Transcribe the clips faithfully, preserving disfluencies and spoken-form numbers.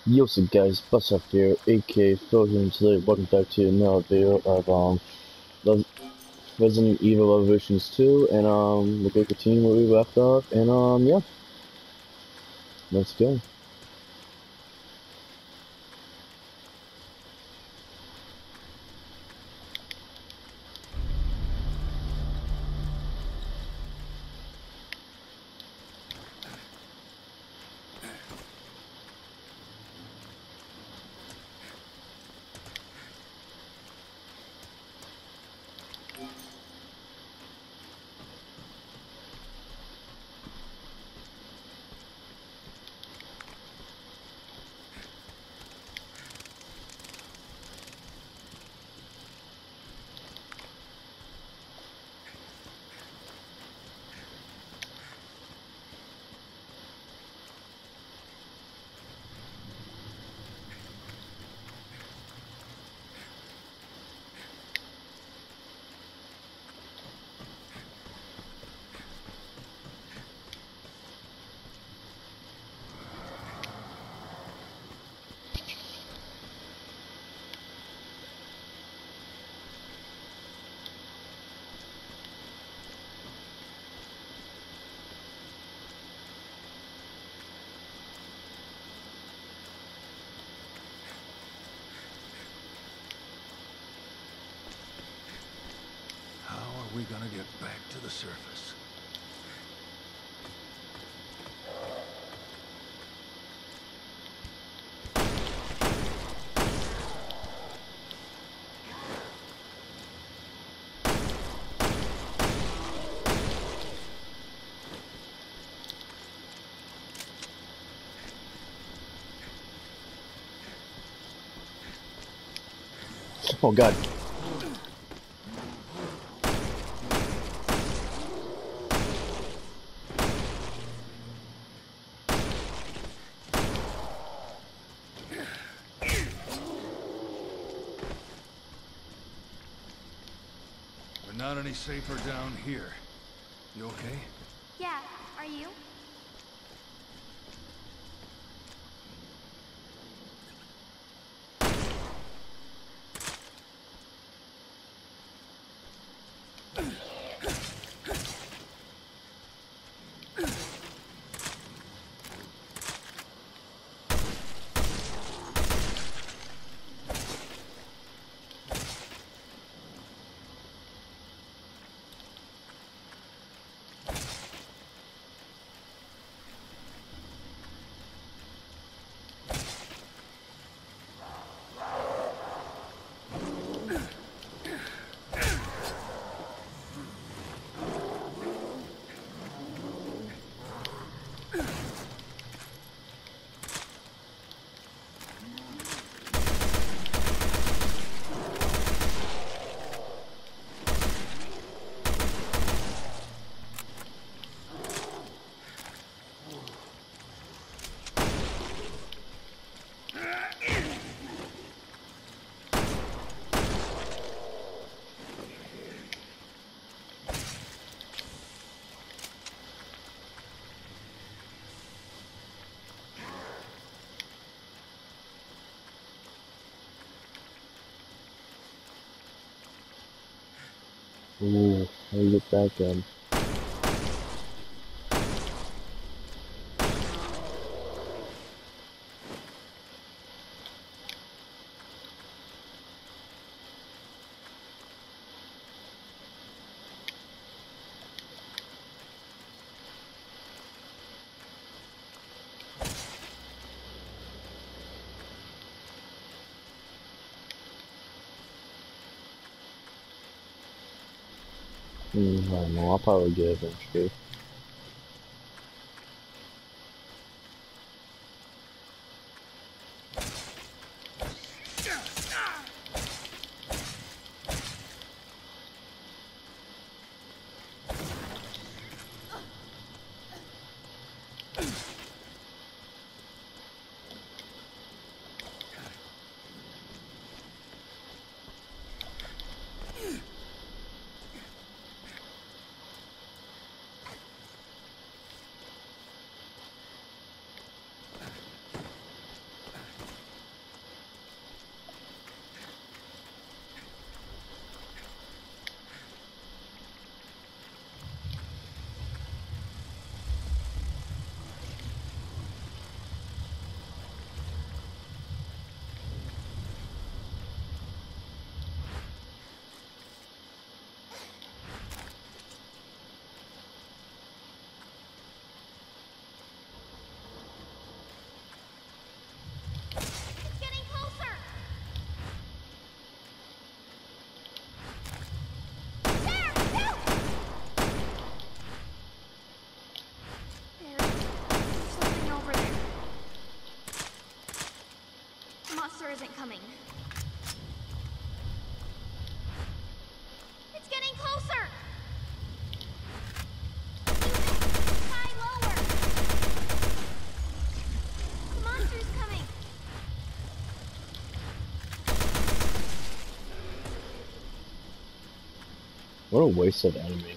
Yo, what's up guys, Bus up here, aka Phil here, and today welcome back to another video of um Res- Resident Evil Revelations two, and um we're gonna continue where we left off, and um yeah, let's go. How are we gonna get back to the surface? Oh god. We're not any safer down here. You okay? Yeah, are you? Ooh, how do you get back in? Hmm, I don't know, I'll probably get it eventually. What a waste of enemy.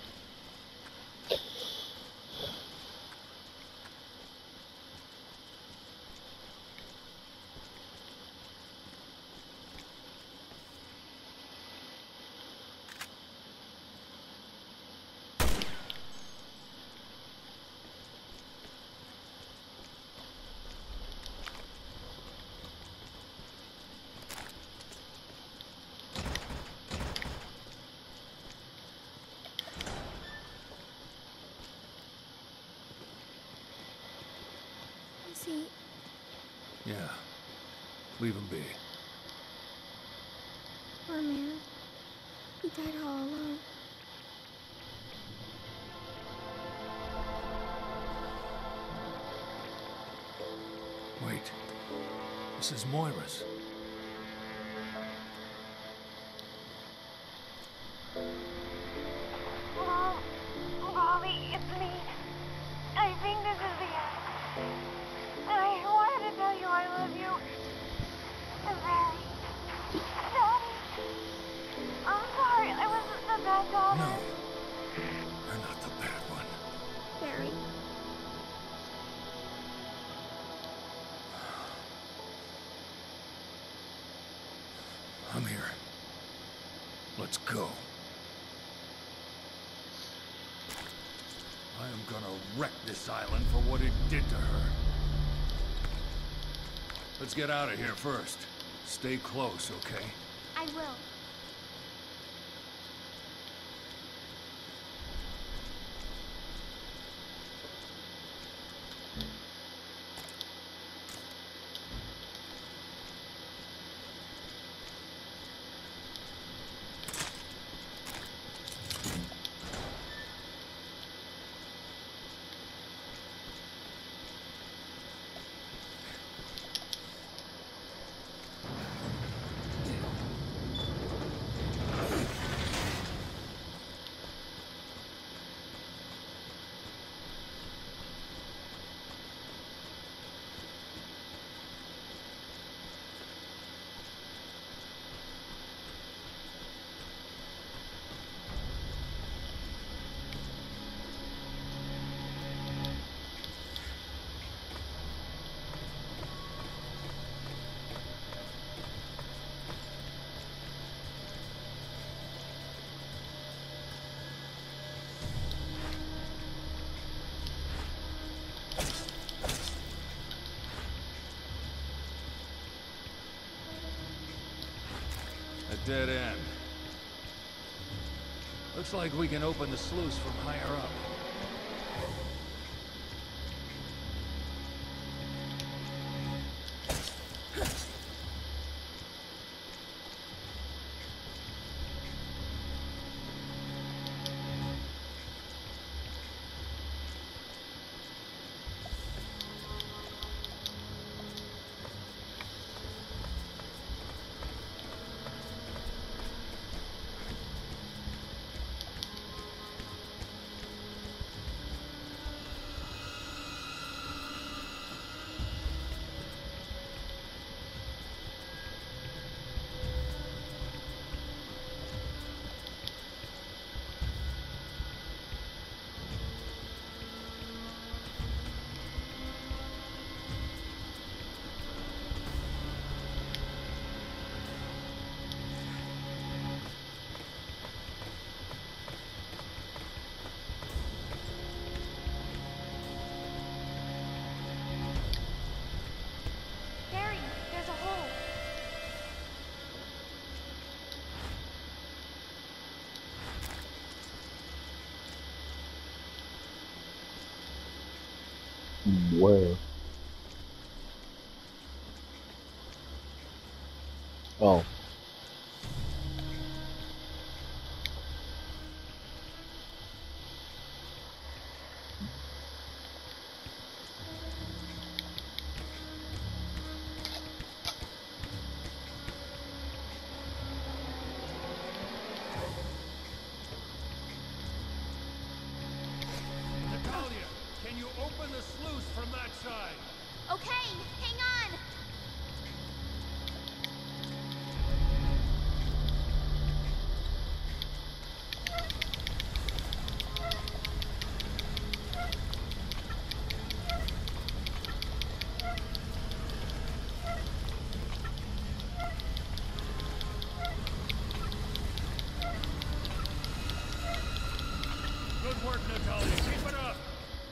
Is he? Yeah. Leave him be. Poor man. He died all alone. Wait. This is Moira's. Mom, Bobby, it's me. I think this is the end. I wanted to tell you I love you. Very. Daddy. I'm sorry, I wasn't the bad daughter. No. You're not the bad one. Barry. I'm here. Let's go. I am gonna wreck this island for what it did to her. Let's get out of here first. Stay close, okay? I will. A dead end. Looks like we can open the sluice from higher up. Barry, there's a hole. Where? Oh. Natalia, can you open the sluice from that side? Okay, hang on. Good work, Natalia. Keep it up.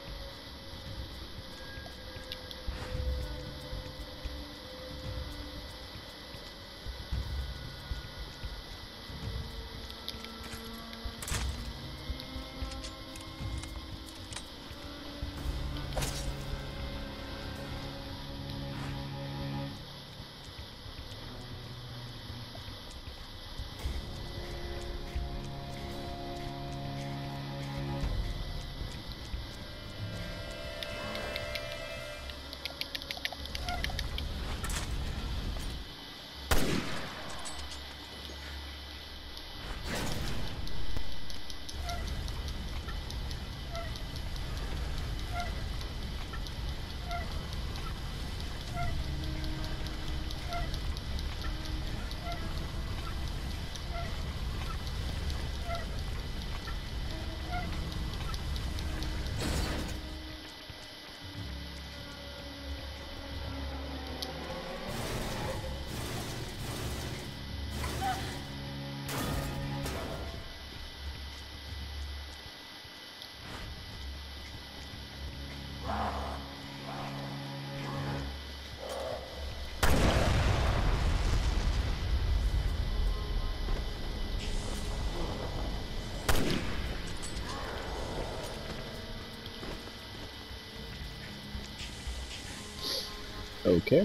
Okay.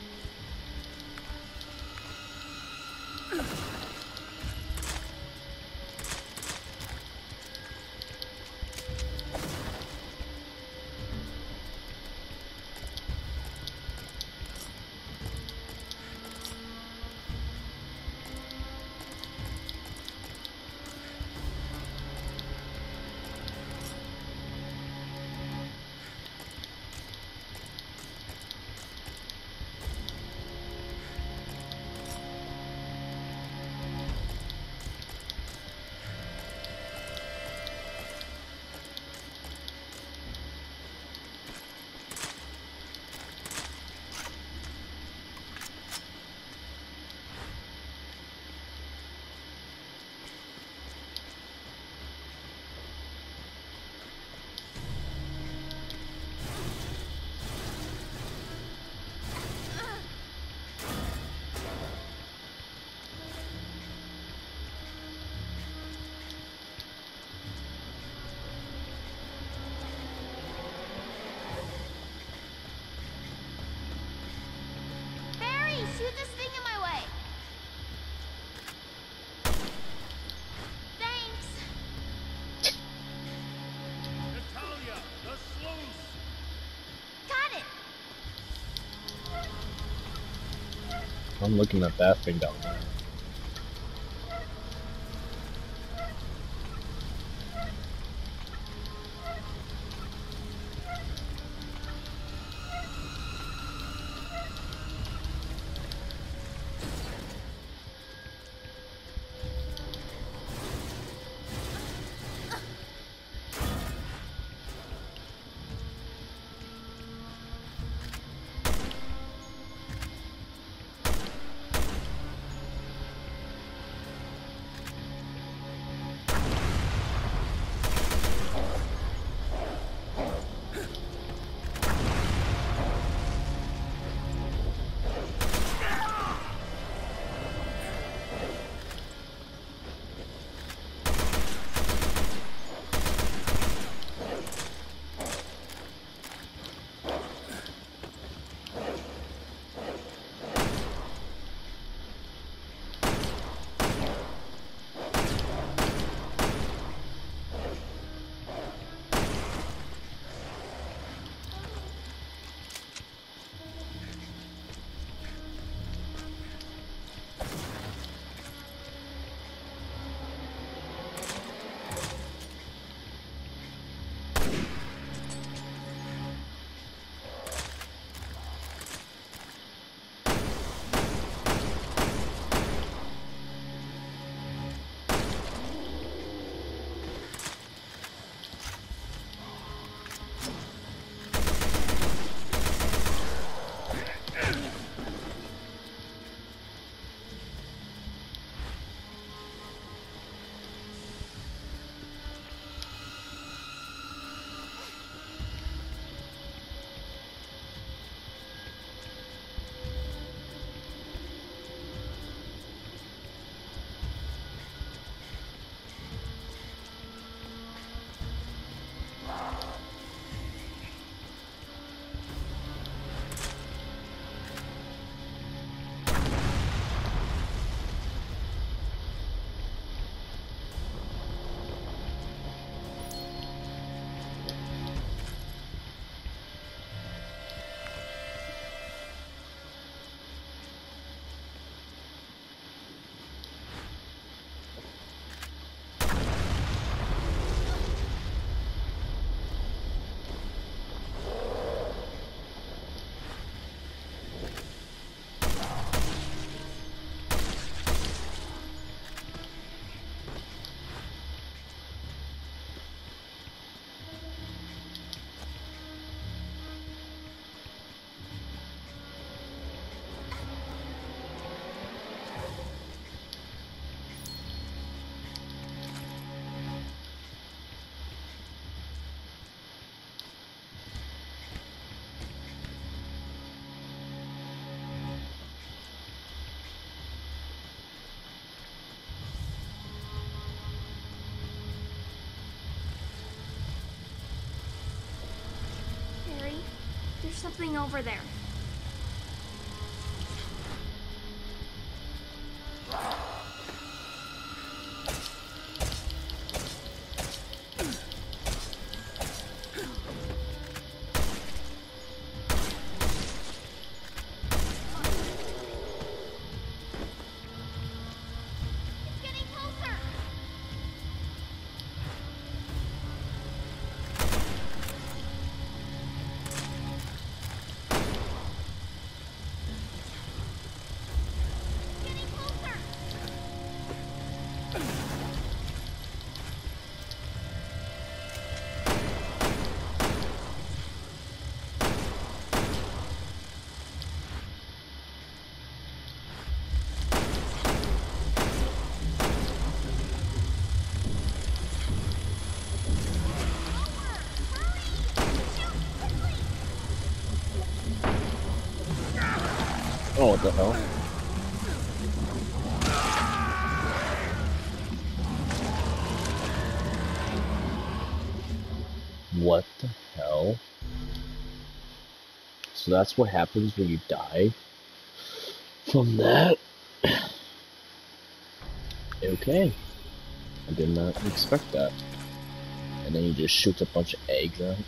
Barry, shoot this thing in my way. Thanks. Natalia, the sluice. Got it. I'm looking at that thing down there. There's something over there. Oh, what the hell? What the hell? So that's what happens when you die from that? Okay. I did not expect that. And then he just shoots a bunch of eggs out.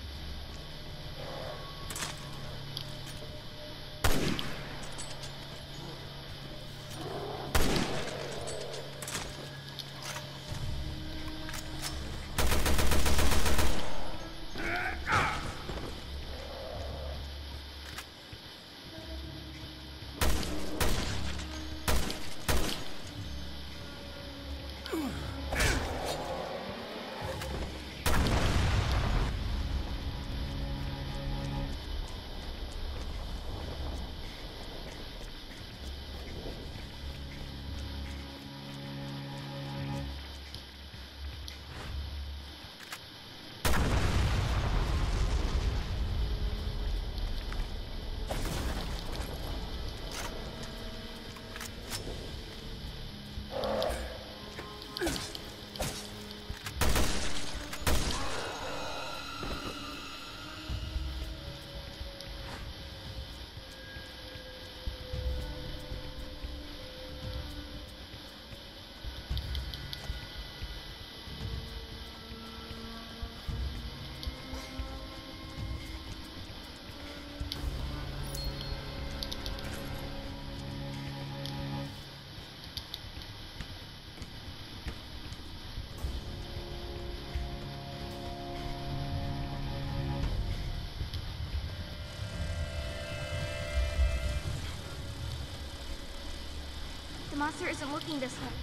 The monster isn't looking this way.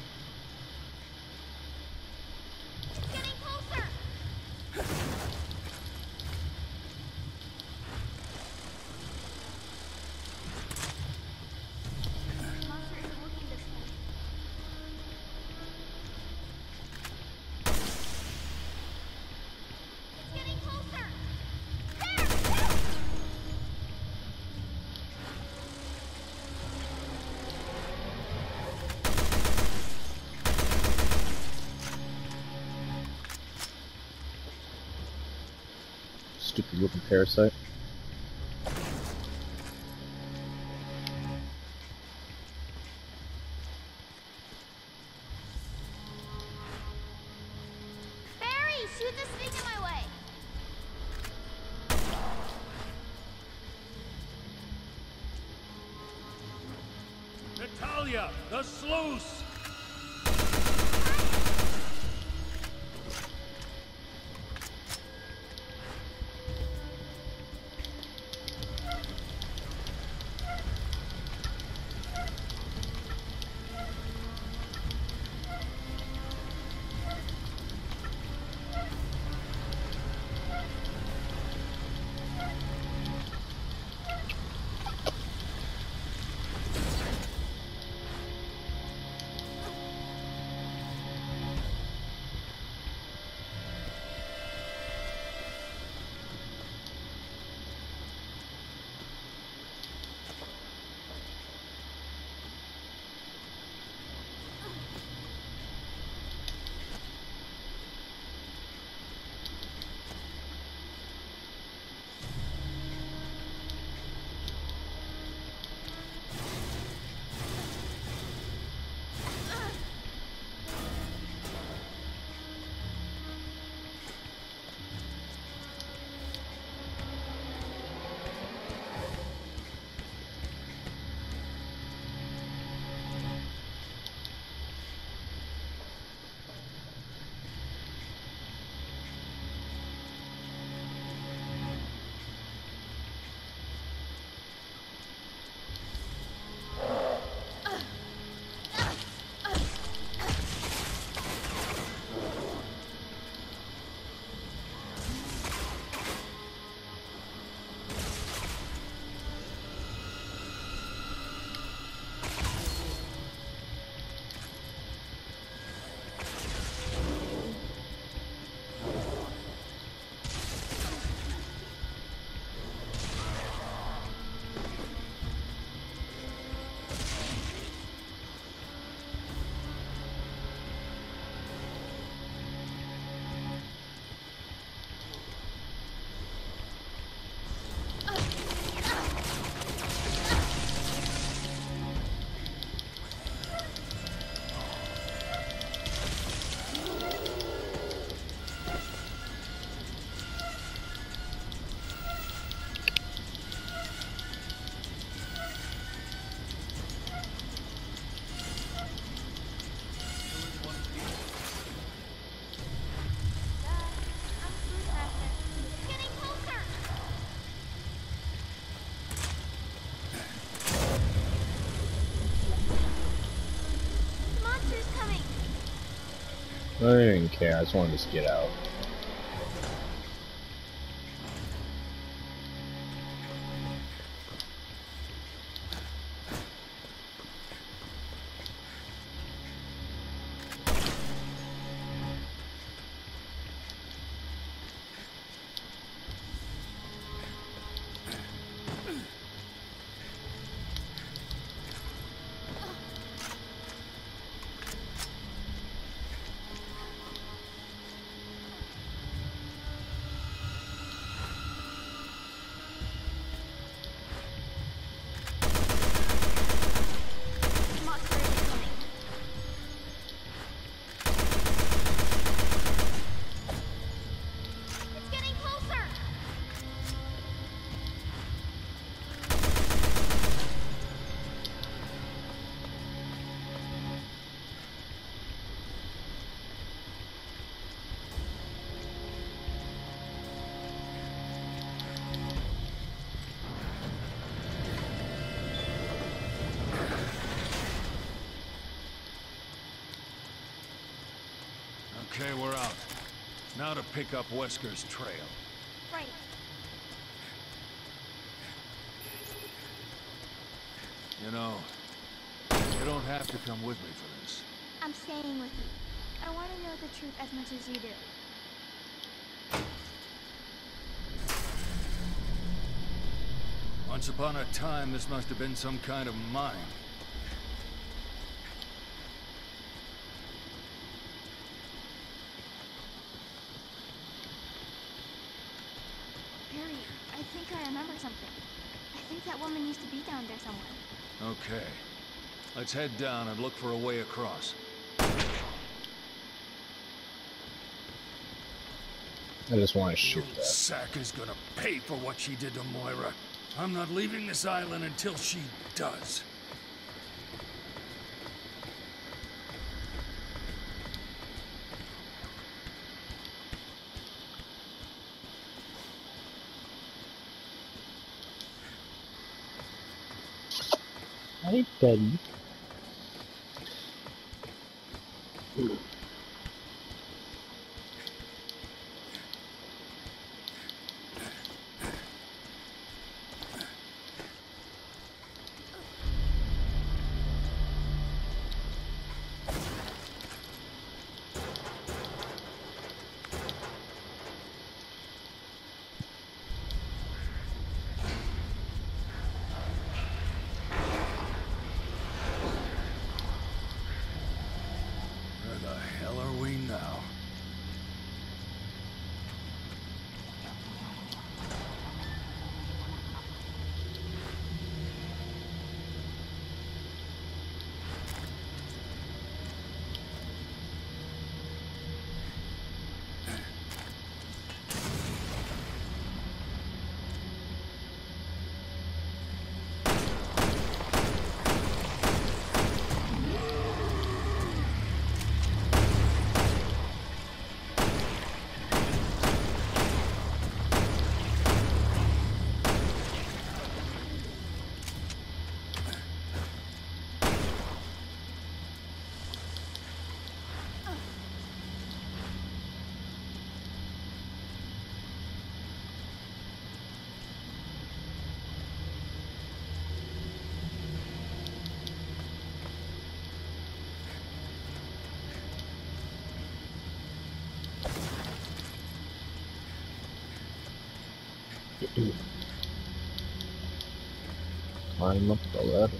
It's getting closer! The monster isn't looking this way. It's getting closer! There! There! Stupid looking parasite. Barry, shoot this thing in my way! Natalia, the sluice! didn't even care. I just wanted to get out. Monster is coming. It's getting closer. Okay, we're out. Now to pick up Wesker's trail. Right. You know, you don't have to come with me for this. I'm staying with you. I want to know the truth as much as you do. Once upon a time, this must have been some kind of mine. Barry, I think I remember something. I think that woman used to be down there somewhere. Okay. Let's head down and look for a way across. I just want to shoot Little that. sack is gonna pay for what she did to Moira. I'm not leaving this island until she does. Hi, Betty. Where the hell are we now? Climb up the ladder.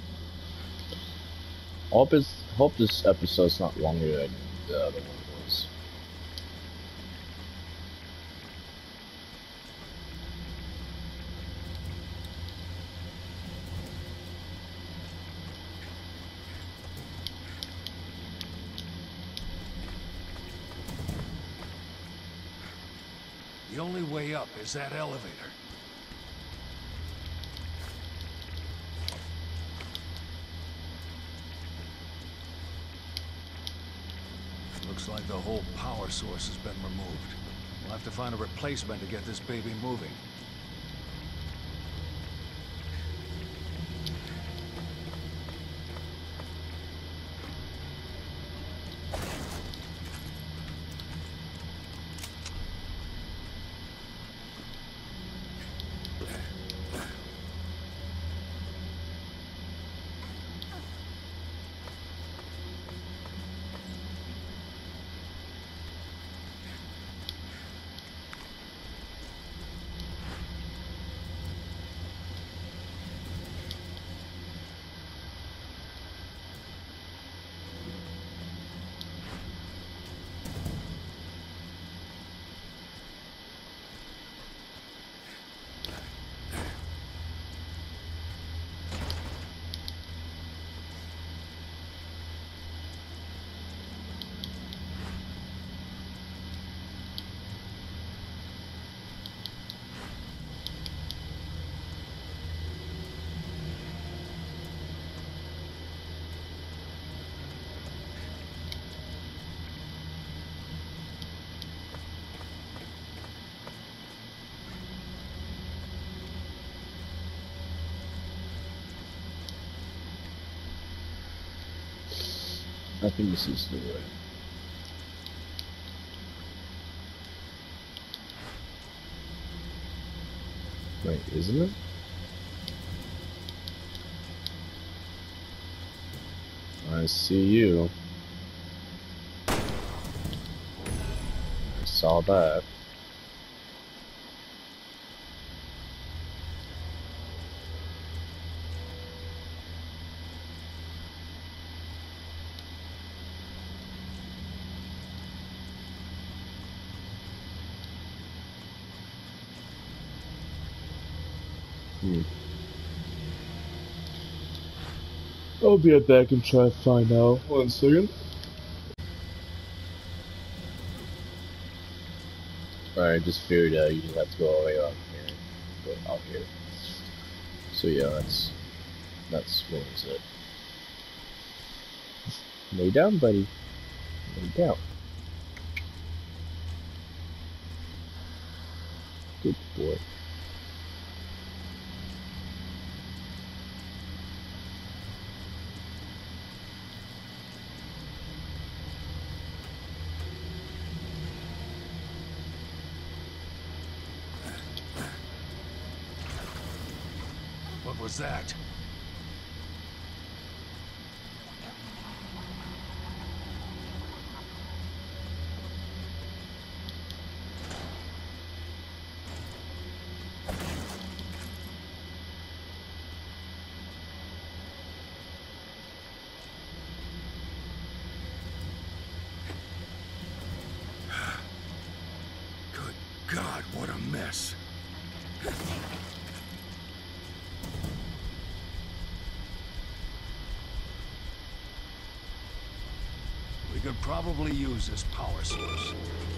Hope it's, hope this episode's not longer than the other one was. The only way up is that elevator. Looks like the whole power source has been removed. We'll have to find a replacement to get this baby moving. I think this is the way. Wait, isn't it? I see you. I saw that. Hmm. I'll be right back and try to find out. One second. Alright, just figured out you just have to go all the way out here. Go out here. So yeah, that's that's what was it. Lay down, buddy. Lay down. Good boy. What was that? Good God, what a mess. We could probably use this power source.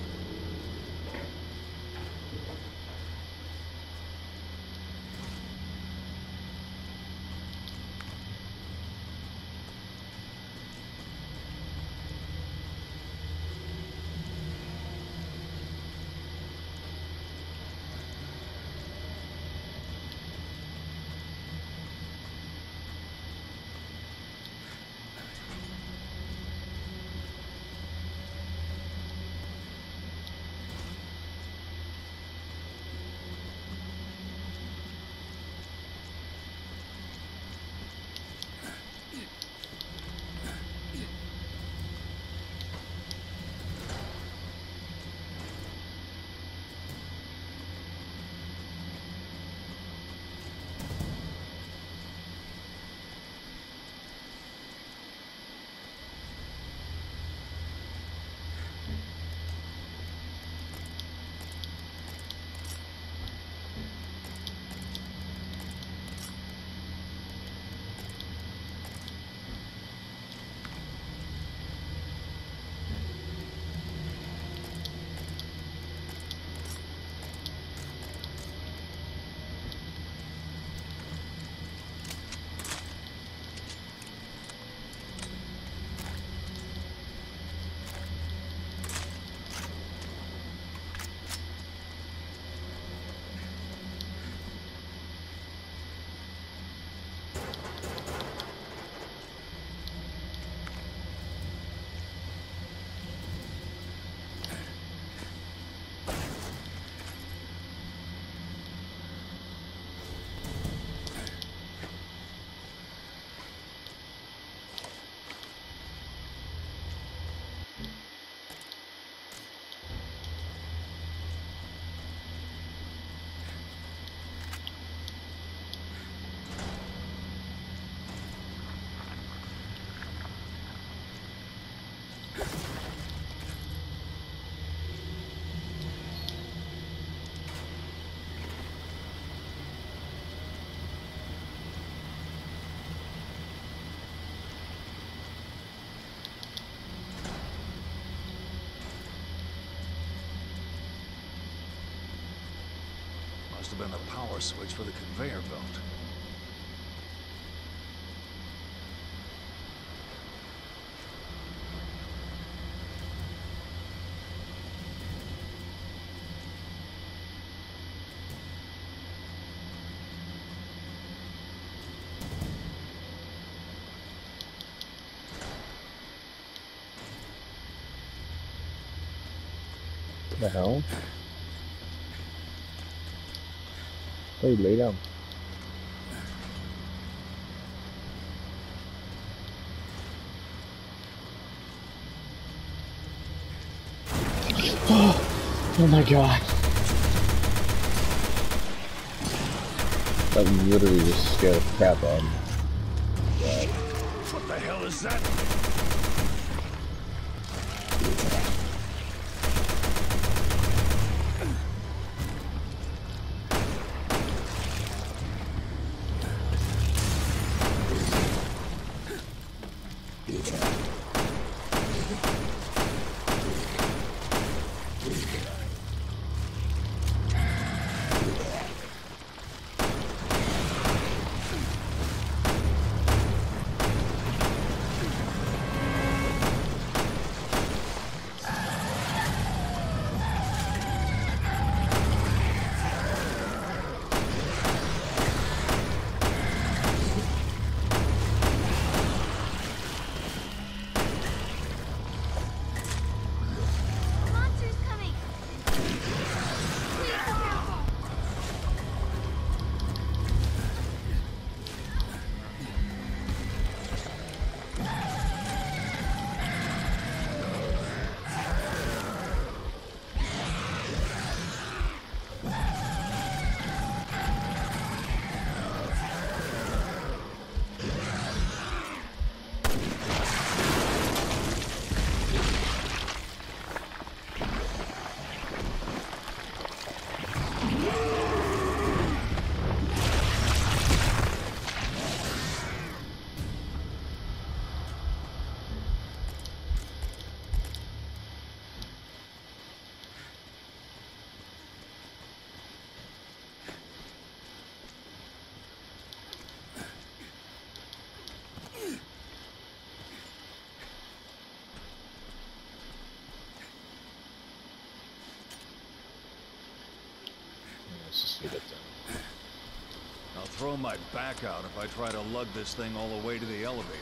Must have been the power switch for the conveyor belt. the hell? Hey, lay down. Oh my god. That literally just scared the crap out of me. God. What the hell is that? Monsters coming! Please be careful! Let's just leave it down. I'll throw my back out if I try to lug this thing all the way to the elevator.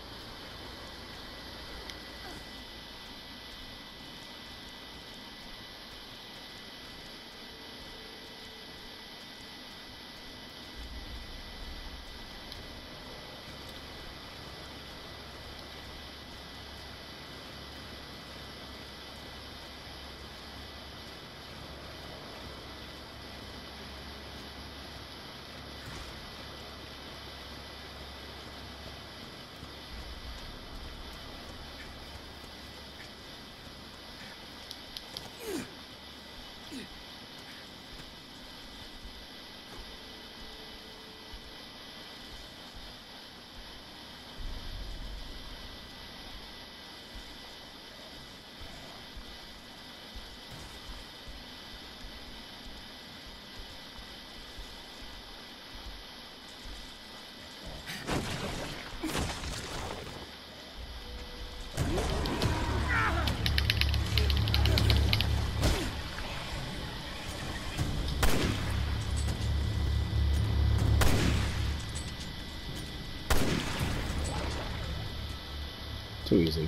Too easy.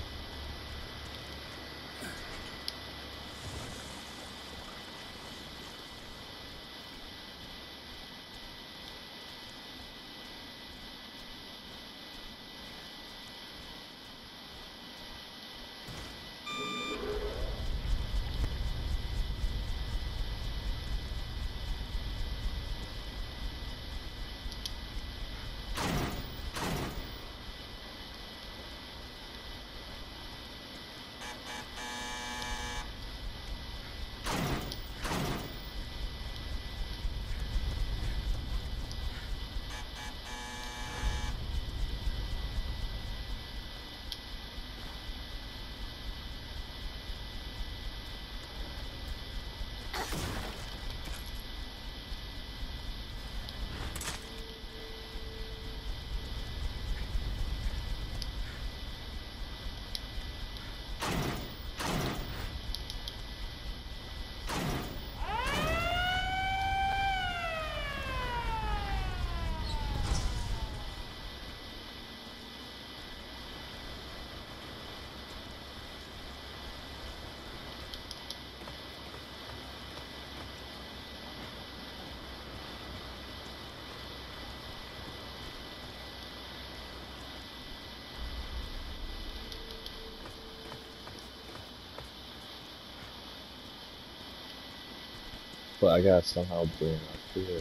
but I gotta somehow bring it up here.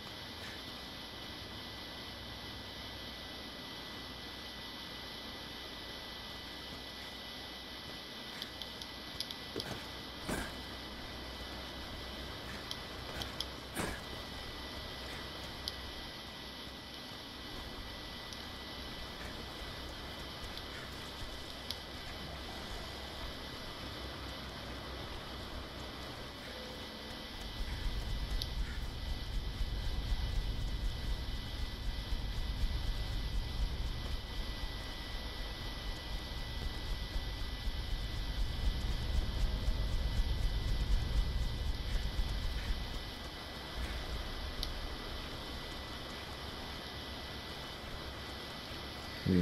Hmm.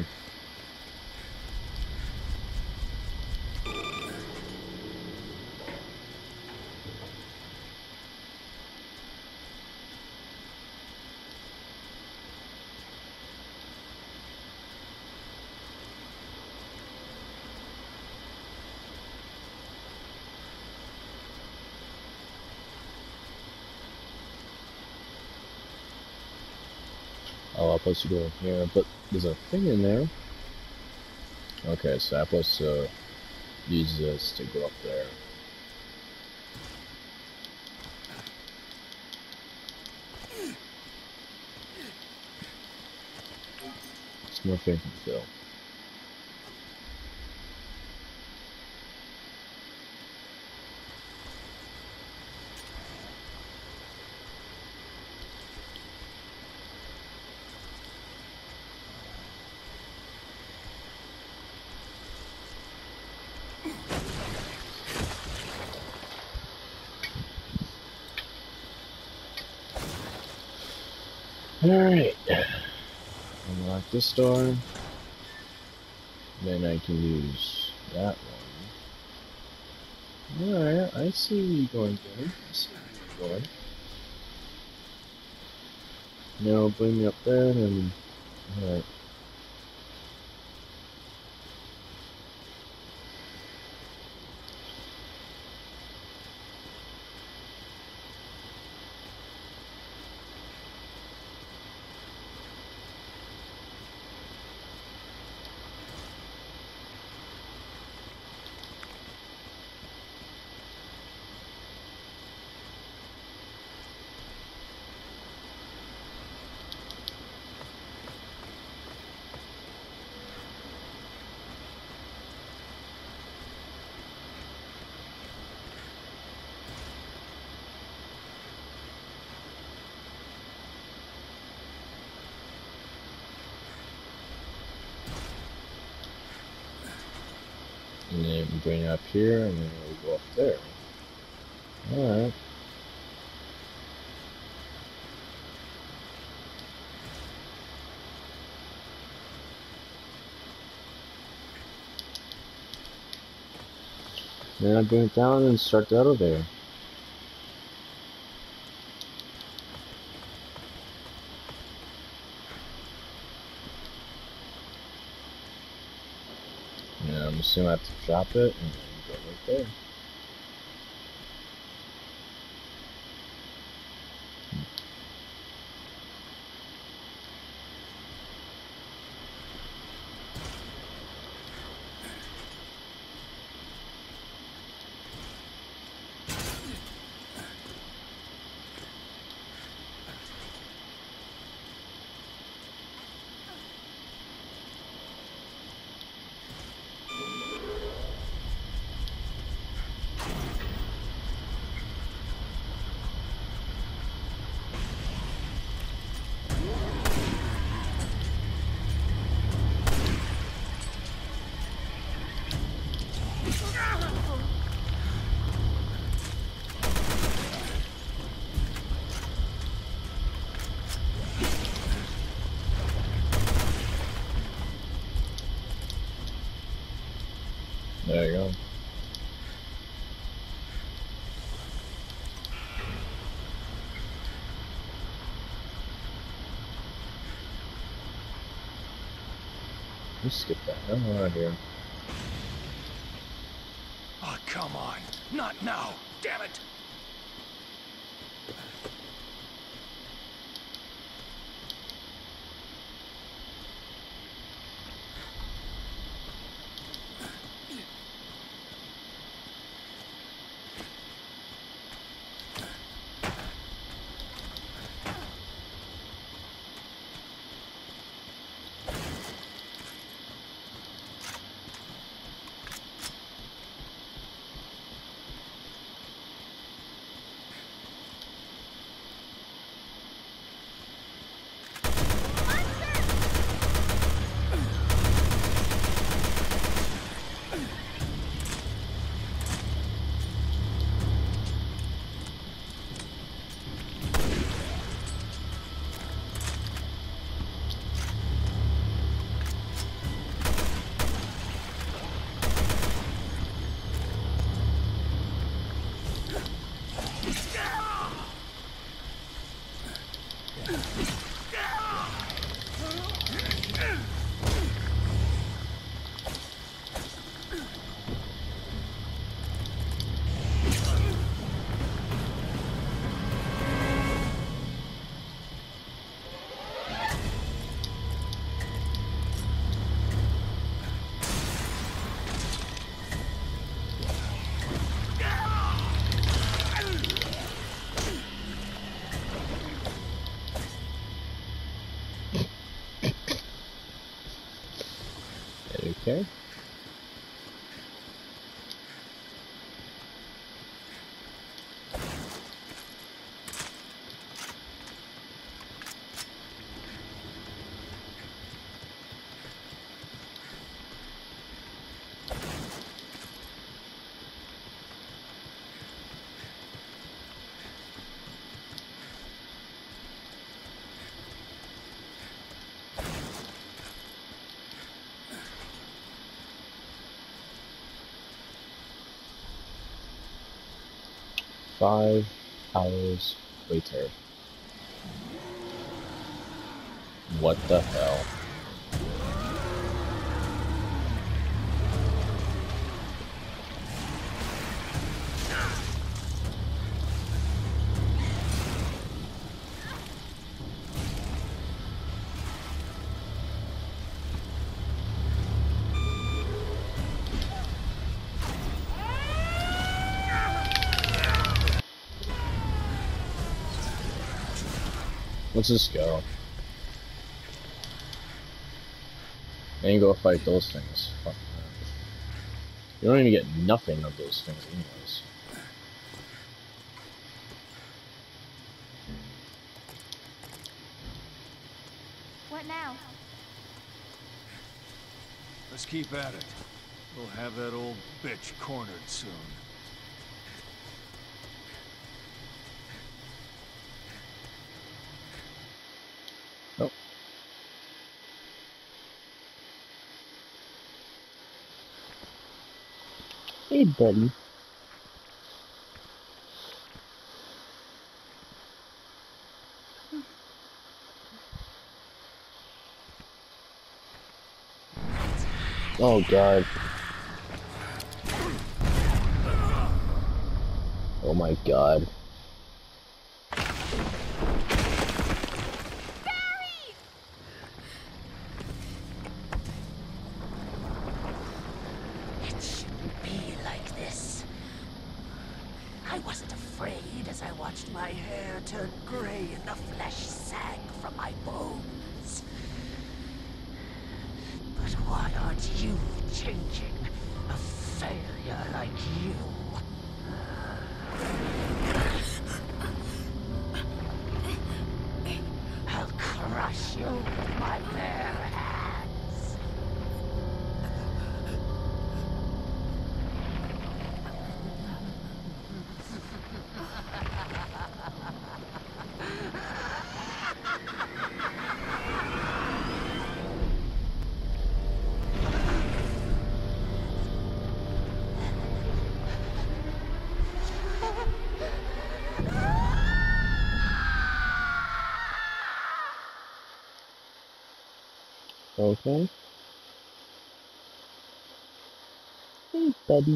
Oh, I'm supposed to go in here, but there's a thing in there. Okay, so I'm supposed to use this to go up there. It's more faith and fill. Alright. Unlock this door. Then I can use that one. Alright, I see where you're going, Danny. I see where you're going. Now bring me up there and... Alright. And then bring it up here, and then we'll go up there. Alright. Then I bring it down and start the elevator. And I'm assuming I have to drop it and go right there. There you go. Let's skip that. I'm out of here. Oh, come on. Not now. Damn it. Okay. Five hours later. What the hell? Let's just go. And go fight those things. Fuck that. You don't even get nothing of those things anyways. What now? Let's keep at it. We'll have that old bitch cornered soon. Oh. Hey, buddy. Oh God. Oh my God. It shouldn't be like this. I wasn't afraid as I watched my hair turn gray and the flesh sag from my bones. But why aren't you changing? A failure like you. I'll crush you with my bare hands. Okay. Hey, buddy.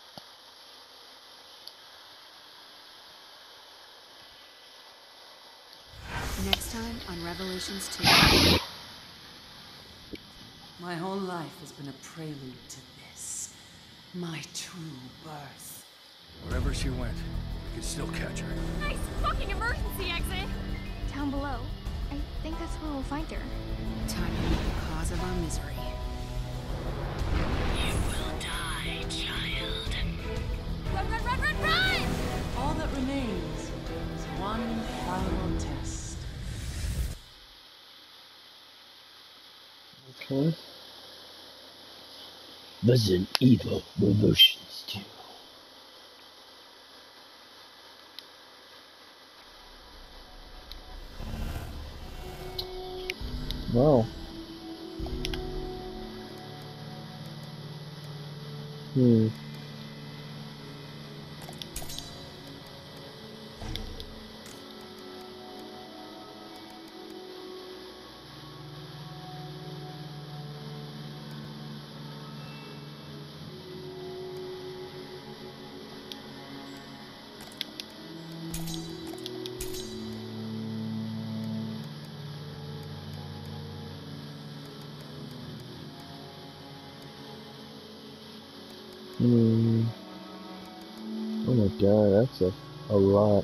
Next time on Revelations two. My whole life has been a prelude to this. My true birth. Wherever she went, we could still catch her. Nice fucking emergency exit! Down below. I think that's where we'll find her. Time to meet the cause of our misery. You will die, child. Run, run, run, run, run! All that remains is one final test. Okay. Resident Evil Revolutions two. Wow. Hmm. Hmm. Oh my god, that's a, a lot.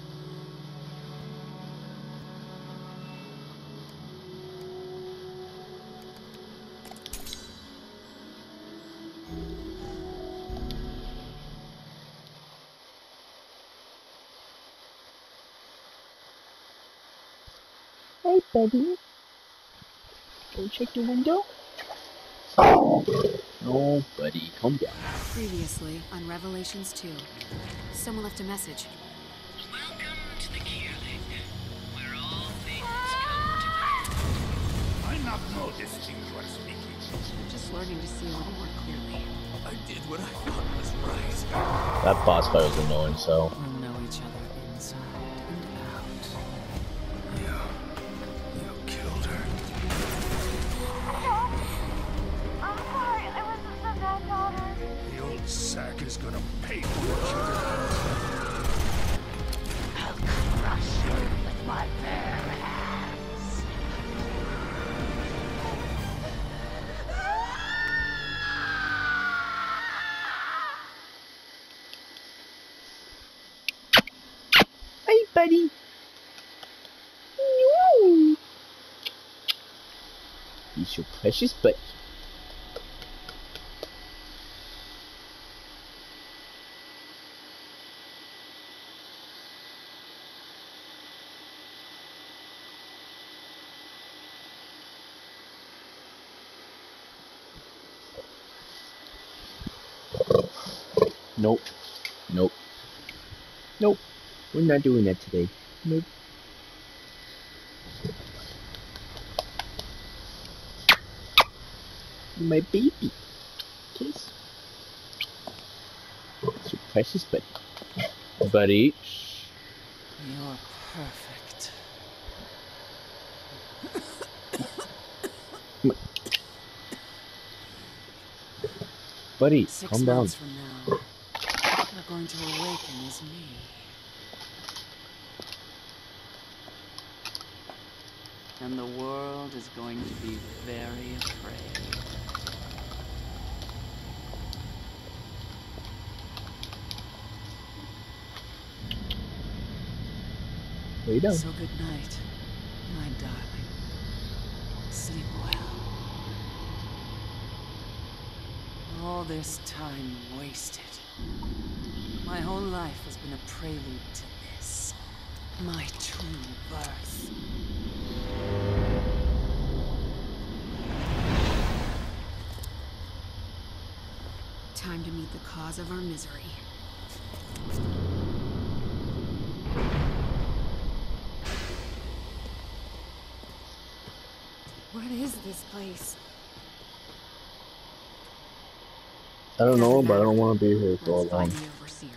Hey, buddy. Go check the window. Oh, buddy, calm down. Previously on Revelations two, someone left a message. Welcome to the Kierling, where all things come to pass. I'm not noticing you are speaking. I'm just learning to see a little more clearly. I did what I thought was right. That boss fight was annoying, so. We'll know each other inside and out. You... you killed her. I'm sorry, I wasn't the bad daughter. The old sack is gonna pay for what you did. I'll crush you with my bare hands. Hey, buddy. No. He's your precious buddy. Nope. Nope. Nope. We're not doing that today. Nope. My baby. Kiss. It's your precious buddy. Buddy. You're perfect. Buddy, Six calm down. months from now, you're going to awaken as me. And the world is going to be very afraid. Lay down. So good night, my darling. Sleep well. All this time wasted. My whole life has been a prelude to this. My true birth. Time to meet the cause of our misery. What is this place? I don't know, Doesn't but I don't matter. want to be here for Let's long. find the overseer.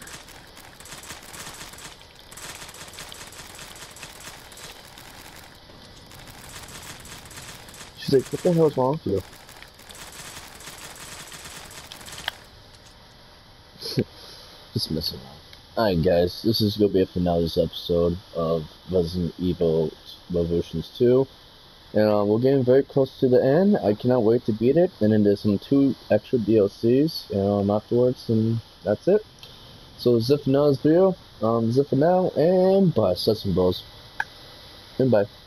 She's like, what the hell is wrong with you? Just messing around. Alright guys, this is going to be it for now, this episode of Resident Evil Revelations two. And uh, we're getting very close to the end. I cannot wait to beat it. And then there's some two extra D L Cs um, afterwards, and that's it. So that's it for now, this video. Um, that's it for now, and bye. Such and bros. And bye.